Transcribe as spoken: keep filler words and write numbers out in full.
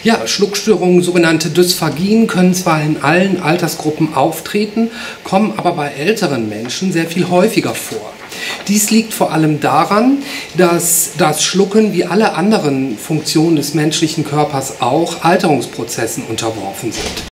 Ja, Schluckstörungen, sogenannte Dysphagien, können zwar in allen Altersgruppen auftreten, kommen aber bei älteren Menschen sehr viel häufiger vor. Dies liegt vor allem daran, dass das Schlucken wie alle anderen Funktionen des menschlichen Körpers auch Alterungsprozessen unterworfen sind.